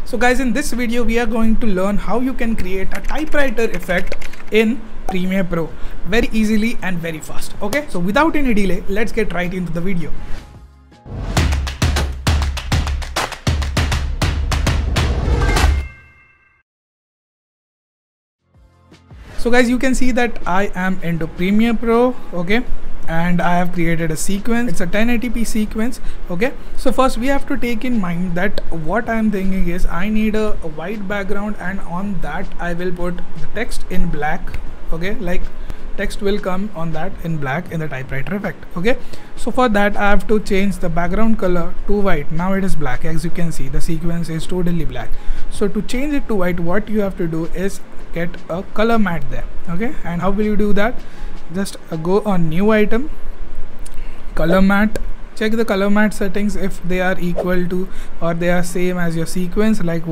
So guys, in this video we are going to learn how you can create a typewriter effect in Premiere Pro very easily and very fast. Okay, so without any delay, let's get right into the video. So guys, you can see that I am into Premiere Pro, okay, and I have created a sequence. It's a 1080p sequence, okay. So first we have to take in mind that what I'm thinking is I need a white background, and on that I will put the text in black, okay, like text will come on that in black in the typewriter effect, okay. So for that I have to change the background color to white. Now it is black. As you can see, the sequence is totally black. So to change it to white, what you have to do is get a color matte there, okay. And how will you do that? Just go on new item, color matte, check the color matte settings if they are equal to or they are same as your sequence, like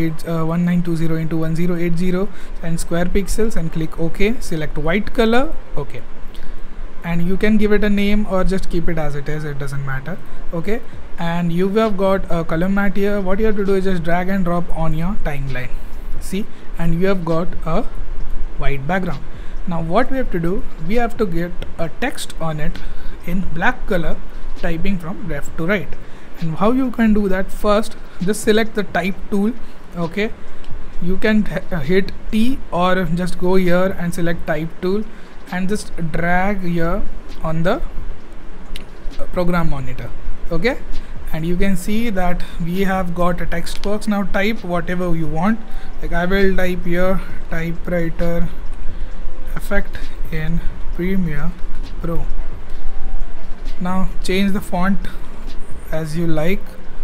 1920 into 1080 and square pixels, and click OK. Select white color, okay, and you can give it a name or just keep it as it is, it doesn't matter, okay. And you have got a color matte here. What you have to do is just drag and drop on your timeline, see, and you have got a white background. Now what we have to do, we have to get a text on it in black color, typing from left to right. And how you can do that? First, just select the type tool, okay. You can hit T or just go here and select type tool and just drag here on the program monitor, okay. And you can see that we have got a text box. Now type whatever you want, like I will type here typewriter effect in Premiere Pro. Now change the font as you like.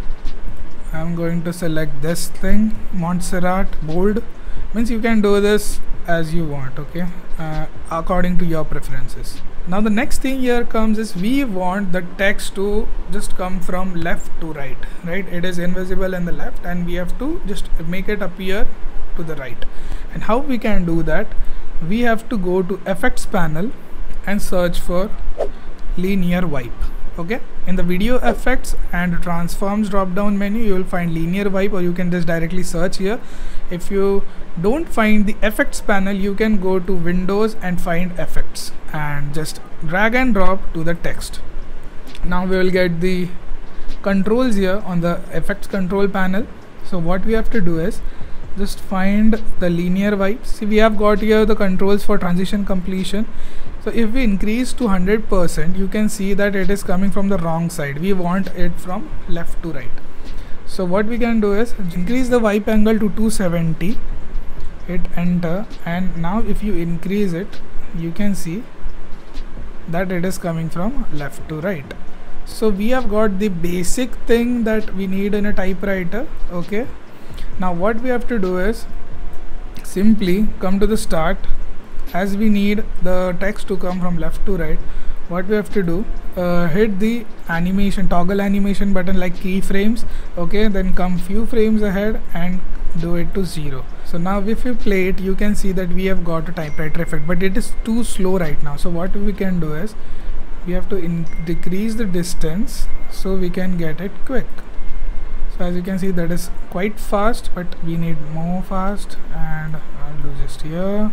I'm going to select this thing, Montserrat bold, means you can do this as you want, okay, according to your preferences. Now the next thing here comes is we want the text to just come from left to right, right? It is invisible in the left and we have to just make it appear to the right. And how we can do that? We have to go to effects panel and search for linear wipe, okay. In the video effects and transforms drop down menu, you will find linear wipe, or you can just directly search here. If you don't find the effects panel, you can go to Windows and find effects and just drag and drop to the text. Now we will get the controls here on the effects control panel. So what we have to do is just find the linear wipe. See, we have got here the controls for transition completion. So if we increase to 100%, you can see that it is coming from the wrong side. We want it from left to right. So what we can do is increase the wipe angle to 270, hit enter, and now if you increase it, you can see that it is coming from left to right. So we have got the basic thing that we need in a typewriter, okay. Now what we have to do is simply come to the start. As we need the text to come from left to right, what we have to do, hit the animation, toggle animation button like keyframes, okay, then come few frames ahead and do it to 0. So now if you play it, you can see that we have got a typewriter effect, but it is too slow right now. So what we can do is we have to decrease the distance so we can get it quick. So as you can see, that is quite fast, but we need more fast, and I'll do just here,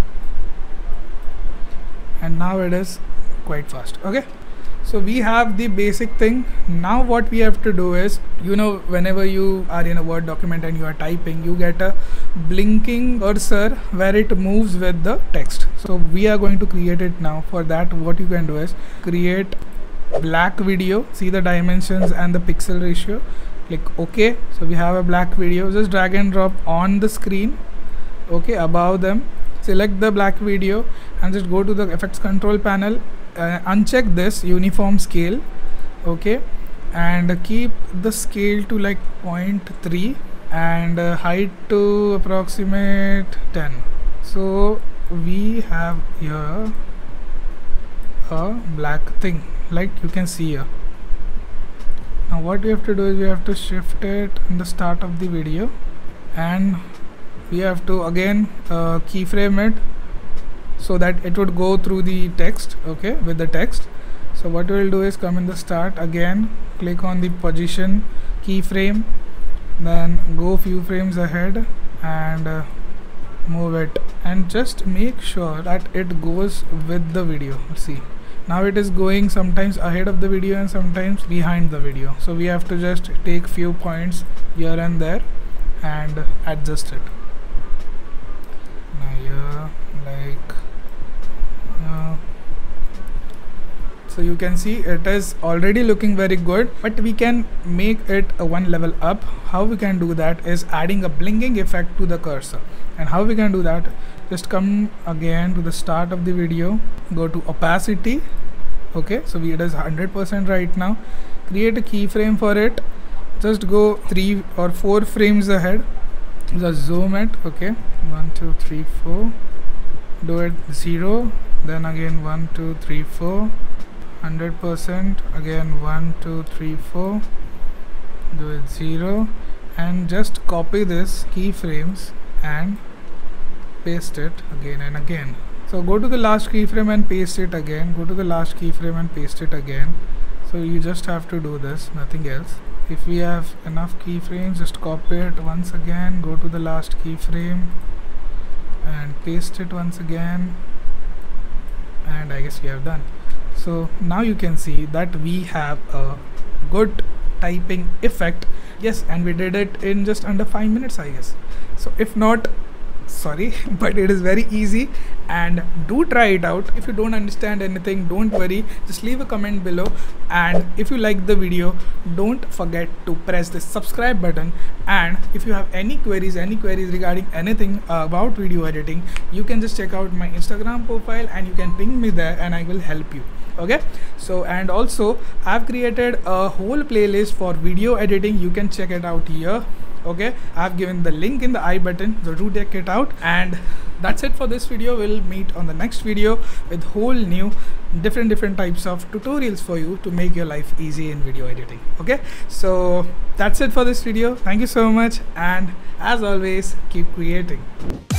and now it is quite fast, okay. So we have the basic thing. Now what we have to do is, you know, whenever you are in a Word document and you are typing, you get a blinking cursor where it moves with the text. So we are going to create it now. For that, what you can do is create black video, see the dimensions and the pixel ratio, click OK. So we have a black video. Just drag and drop on the screen, okay, above them. Select the black video and just go to the effects control panel, uncheck this uniform scale, okay, and keep the scale to like 0.3 and height to approximate 10. So we have here a black thing, like you can see here. Now what we have to do is we have to shift it in the start of the video, and we have to again keyframe it so that it would go through the text, okay, with the text. So what we will do is come in the start again, click on the position keyframe, then go few frames ahead and move it, and just make sure that it goes with the video. See, now it is going sometimes ahead of the video and sometimes behind the video, so we have to just take few points here and there and adjust it. Now here, like so you can see it is already looking very good, but we can make it a one level up. How we can do that is adding a blinking effect to the cursor. And how we can do that, just come again to the start of the video, go to opacity. Okay, so it is 100% right now. Create a keyframe for it, just go 3 or 4 frames ahead, just zoom it. Okay, 1 2 3 4, do it 0, then again 1 2 3 4, 100%, again 1 2 3 4, do it 0, and just copy this keyframes and paste it again and again. So go to the last keyframe and paste it again, go to the last keyframe and paste it again. So you just have to do this, nothing else. If we have enough keyframes, just copy it once again, go to the last keyframe and paste it once again, and I guess we have done. So now you can see that we have a good typing effect. Yes, and we did it in just under 5 minutes, I guess. So if not, sorry, but it is very easy, and do try it out. If you don't understand anything, don't worry, just leave a comment below, and if you like the video, don't forget to press the subscribe button. And if you have any queries regarding anything about video editing, you can just check out my Instagram profile and you can ping me there and I will help you. Okay, so and also I've created a whole playlist for video editing, you can check it out here. Okay, I've given the link in the I button, so do check it out. And that's it for this video. We'll meet on the next video with whole new different types of tutorials for you to make your life easy in video editing. Okay, so that's it for this video. Thank you so much, and as always, keep creating.